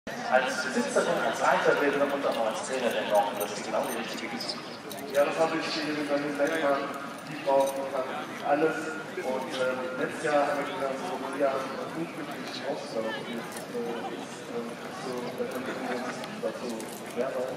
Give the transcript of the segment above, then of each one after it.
Als Besitzerin, als Reiterin und auch als Trainerin noch, dass sie genau die richtige ist. Ja, das habe ich hier bei mir selber. Die Frau kann alles. Und letztes Jahr haben wir gesagt, so, ja, gut mit sich rauszulaufen. So, da können wir uns dazu bewerben.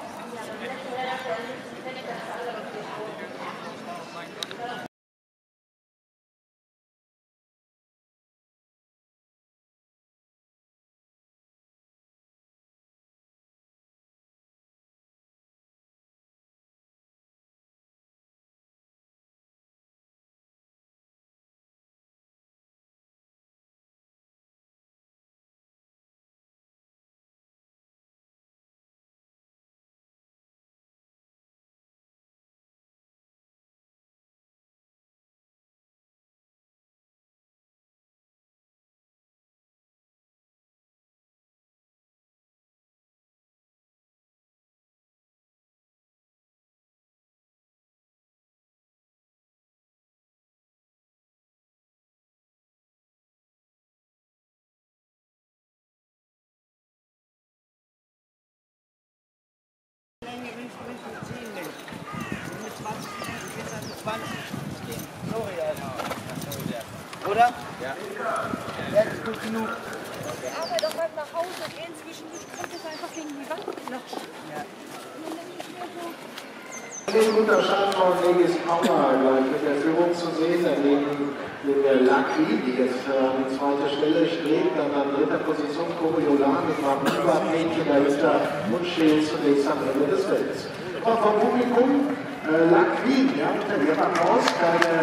Oder? Ja. Ja, ist gut genug. Aber doch mal nach Hause gehen, zwischendurch kommt es einfach gegen die Wand klatschen. Ja. Und dann nicht mehr so. Ein guter Start von Legis Power gleich mit der Führung zu sehen, daneben der Lucky, die jetzt an zweiter Stelle steht, dann an dritter Position Coriolan mit Maruba, Mädchen dahinter und steht zunächst am Ende des Feldes. Und vom Publikum Lucky, ja, der Applaus, keine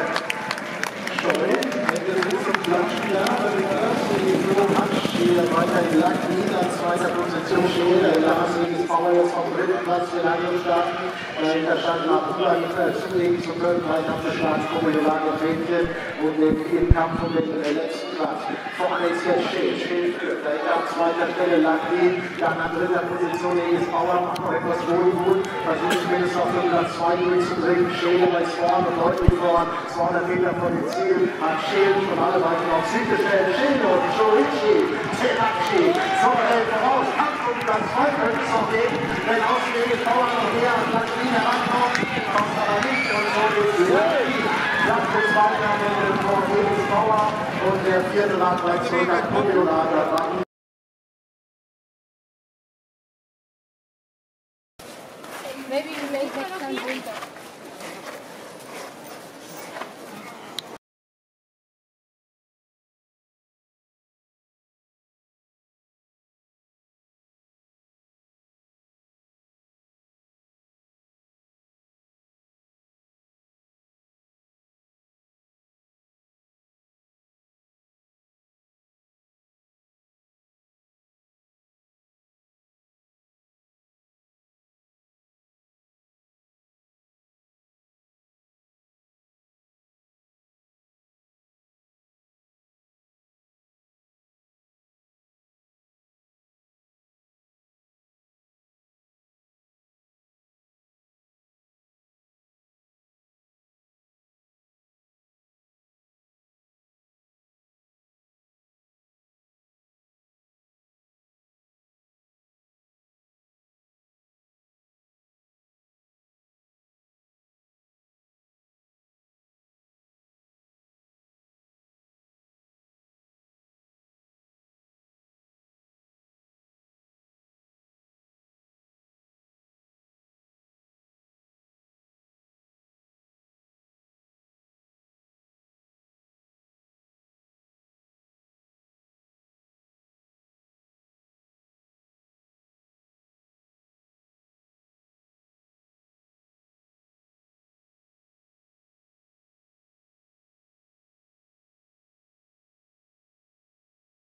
Scheu, wir sind zum Klatschen da, die Führung hat, steht weiterhin Lucky an zweiter Position steht, der Lars Legis Power jetzt vom dritten Platz für lange starten. Dahinter stand Maruba zulegen zu können, weiter abgeschlagen, Coriolan und Mädchen und den Kampf um den letzten Platz. Vorne ist jetzt steht führt, dahinter an zweiter Stelle Lucky, dann an dritter Position Legis Power, macht noch etwas Wohlgut, versucht zumindest auf den Platz 2 durchzubringen. Schäle ist vorne, deutlich vorne, 200 Meter von dem Ziel, hat Schäle schon alle weiter auf Sieg gestellt. Schäle und Shorichi, Tenacci, souverän voraus, Kampf um Platz 2 könnte es noch geben, wenn außen Legis Power noch näher an Platz 4 herankommt, kommt aber nicht und so geht es Lucky. Platz 2 von Legis Power und der vierte Rad bleibt zurück an Coriolan. Maybe you make next time winter.